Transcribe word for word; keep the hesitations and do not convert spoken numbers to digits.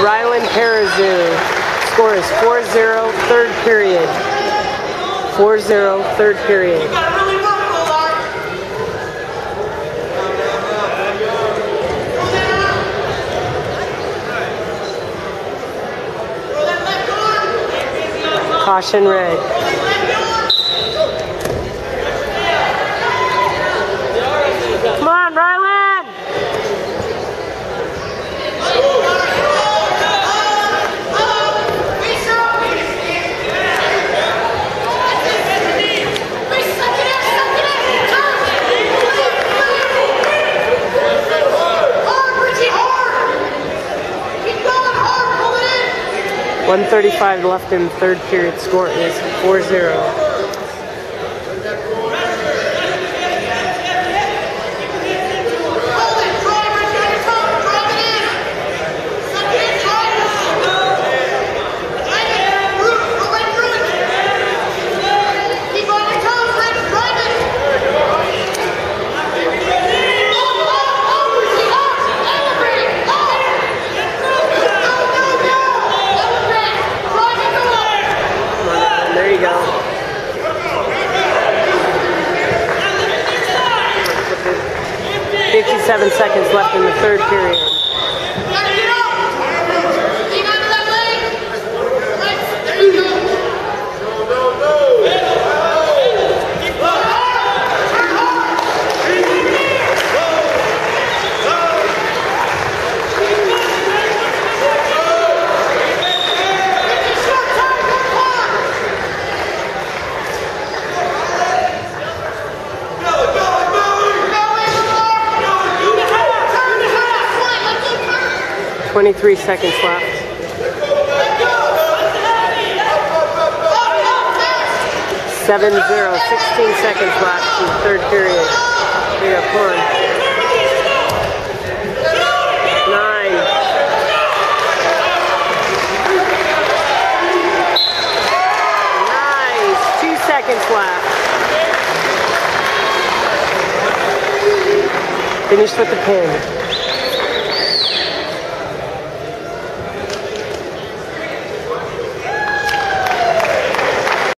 Rylan Parazu. Score is four zero, third period. four zero, third period. Caution red. Come on, Rylan! one thirty-five left in the third period. Score is four zero. There you go. fifty-seven seconds left in the third period. twenty-three seconds left. seven zero, sixteen seconds left in the third period. We got one. Nine. Nice. Two seconds left. Finish with the pin.